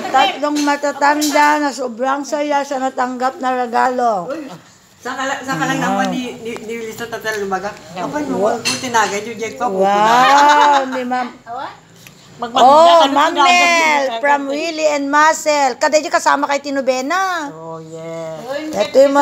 tatlong matatanda na sobrang saya sa natanggap na regalo. Saka lang naman di listo tatal lumaga. Kapag mo tinagay yung Jack pa. Wow, ni ma'am. Oh, Ma'am Mel from Willie and Marcel. Kada di kasama kay Tinubena. Oh, yeah. Ito yung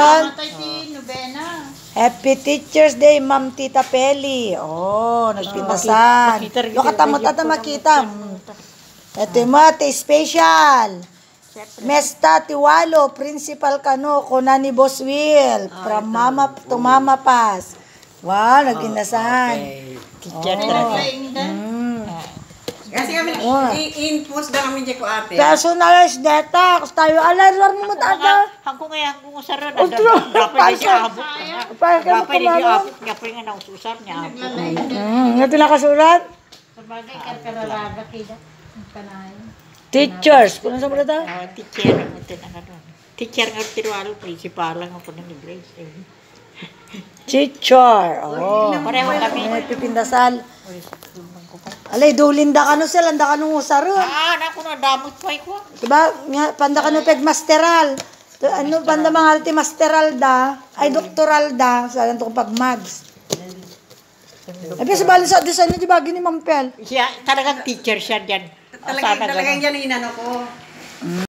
Happy Teacher's Day, Ma'am Tita Peli. Oh, nagpintasan. Yung katamot at makita. Ito yung mate, special. Mesta Tiwalo, Principal Kano, Konani Boss Will. From Mama to Mama Pas. Wow, nagpintasan. Teacher talaga. Kasi kami, in-post na kami dyan ko ate. Personalized data. Kasi tayo, alam mo mataga. Hanggang usaran. Ultra. Dapat di abot. Dapat di abot. Dapat nga naususap niya. Ito nakasulat? Sabagay, karkaralaga kida. Teachers. Kung sa mga Teacher. Teacher nga tirualo. Principal lang ako ng Grace. Teacher. Oh. Pareho kami. Pipindasal. Alay, dulinda ka no sila, anda ka nung usaro. Naku na, damot pa ko. Diba, panda ka no pegmasteral. Ano, panda mga alti masteral da, ay doktoral da, sa ganito kong pag-mags. Ay, sa balin sa design niya, diba, gini Ma'am Pel? Siya, talagang teacher siya dyan. Talagang yan inano ko.